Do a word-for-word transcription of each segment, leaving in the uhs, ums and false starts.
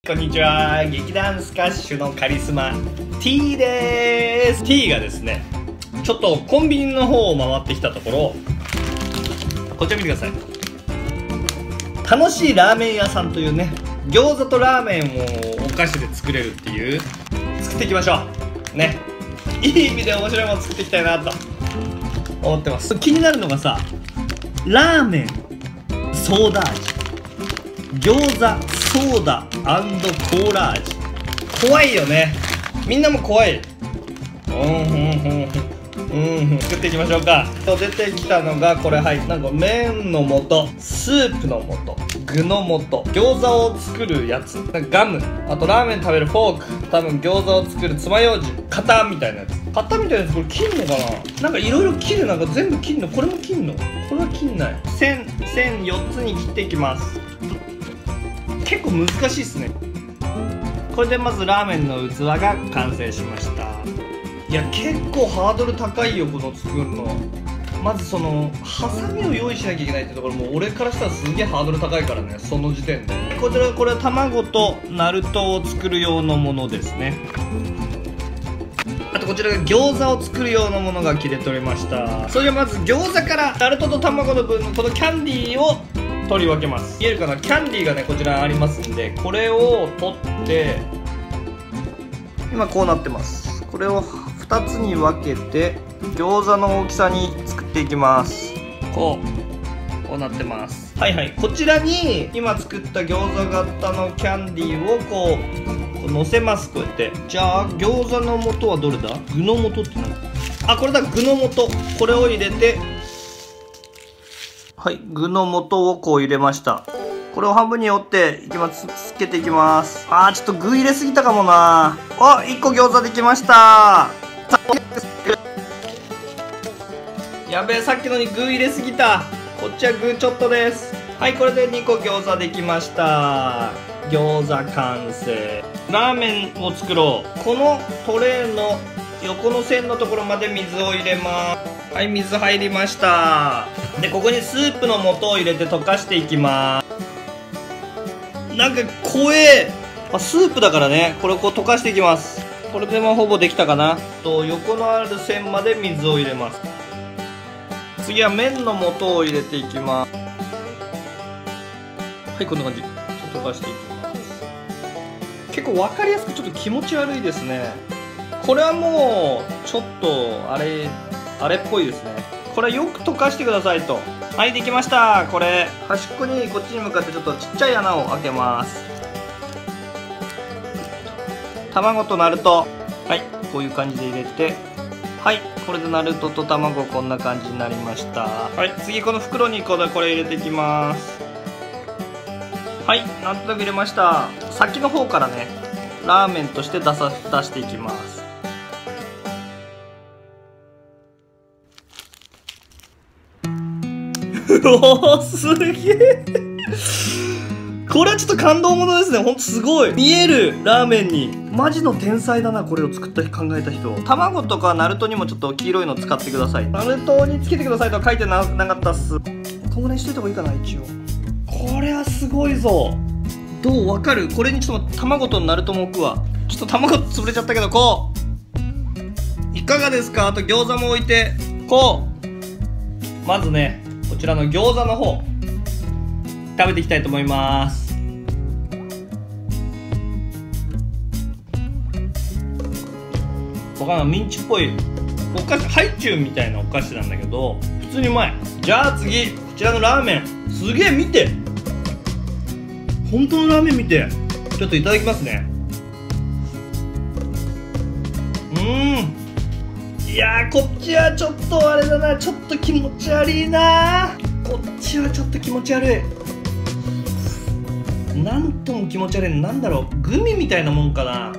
こんにちは、劇団スカッシュのカリスマ T でーす。 T がですね、ちょっとコンビニの方を回ってきたところ、こちら見てください。楽しいラーメン屋さんというね、餃子とラーメンをお菓子で作れるっていう、作っていきましょうね。いい意味で面白いもの作っていきたいなと思ってます。気になるのがさ、ラーメンソーダ味、餃子ソーダ&コーラ味。怖いよね。みんなも怖い。うんうんうんうんうん、作っていきましょうか。出てきたのがこれ、はい、なんか麺の素、スープの素、具の素、餃子を作るやつ、ガム、あとラーメン食べるフォーク、多分餃子を作る爪楊枝、型みたいなやつ、型みたいなやつ、これ切んのかな。なんかいろいろ切る、なんか全部切んの。これも切んの、これは切んない。線線よっつに切っていきます。結構難しいっすね。これでまずラーメンの器が完成しました。いや、結構ハードル高いよ、この作るの。まずそのハサミを用意しなきゃいけないってところも俺からしたらすげえハードル高いからね、その時点で。こちら、これは卵とナルトを作る用のものですね。あとこちらが餃子を作る用のものが切れ取れました。それではまず餃子からナルトと卵の分のこのキャンディーを取り分けます。見えるかな、キャンディーがねこちらありますんで、これを取って今こうなってます。これをふたつに分けて餃子の大きさに作っていきます。こうこうなってます。はいはい、こちらに今作った餃子型のキャンディーをこう、こう乗せます。こうやって。じゃあ餃子の素はどれだ。具の素って何。あ、これだ、具の素。これを入れて、はい、具の素をこう入れました。これを半分に折っていきます。つけていきます。あー、ちょっと具入れすぎたかもな。あ、いっこ餃子できました。やべえ、さっきのに具入れすぎた。こっちは具ちょっとです。はい、これでにこ餃子できました。餃子完成。ラーメンを作ろう。このトレーの横の線のところまで水を入れます。はい、水入りました。で、ここにスープの素を入れて溶かしていきます。なんか怖え。あ、スープだからね、これをこう溶かしていきます。これでもほぼできたかな。と横のある線まで水を入れます。次は麺の素を入れていきます。はい、こんな感じ。溶かしていきます。結構分かりやすくちょっと気持ち悪いですね。これはもうちょっとあれあれっぽいですね。これよく溶かしてくださいと。はい、できました。これ端っこにこっちに向かってちょっとちっちゃい穴を開けます。卵とナルト、はい、こういう感じで入れて、はい、これでナルトと卵こんな感じになりました。はい、次この袋にこれこれ入れていきます。はい、なんとなく入れました。先の方からねラーメンとして出さ出していきます。おー、すげえ。これはちょっと感動ものですね。ほんとすごい見えるラーメンに。マジの天才だな、これを作った考えた人。卵とかナルトにもちょっと黄色いの使ってください。ナルトにつけてくださいとは書いてななかったっす。こんぐらいにしといた方がいいかな。一応これはすごいぞ。どうわかる。これにちょっと卵とナルトも置くわ。ちょっと卵潰れちゃったけど、こういかがですか。あと餃子も置いて、こうまずねこちらの餃子の方食べていきたいと思います。わかんない、ミンチっぽいお菓子、ハイチュウみたいなお菓子なんだけど普通にうまい。じゃあ次こちらのラーメン、すげえ、見て、本当のラーメン見て。ちょっといただきますね。うーん、いやー、こっちはちょっとあれだな、ちょっと気持ち悪いな。こっちはちょっと気持ち悪い。なんとも気持ち悪い。なんだろう、グミみたいなもんかな。うん、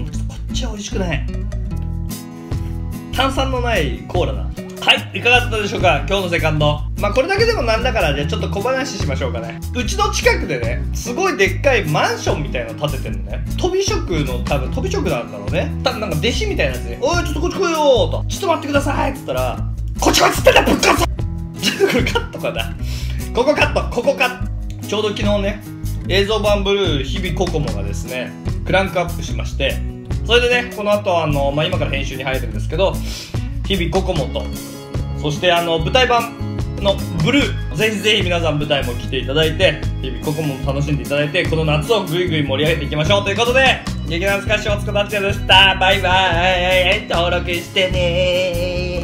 こっちは美味しくない。炭酸のないコーラだ。はい、いかがだったでしょうか、今日のセカンド。まあこれだけでもなんだから、じゃあちょっと小話しましょうかね。うちの近くでね、すごいでっかいマンションみたいなの建ててるのね。飛び職の、多分飛び職なんだろうね。多分なんか弟子みたいなやつに、おいちょっとこっち来いよーと、ちょっと待ってくださいっつったら、こっち来いっつってんだぶっかさこれカットかな。ここカット、ここカット。ちょうど昨日ね、 映像版ブルー日々ココモがですねクランクアップしまして、それでねこの後あの、まあ、今から編集に入るんですけど、日々ココモと、そしてあの舞台版のブルー、ぜひぜひ皆さん舞台も来ていただいて、日々ココモも楽しんでいただいて、この夏をぐいぐい盛り上げていきましょうということで、劇団スカッシュ大塚達也でした。バイバーイ、登録してねー。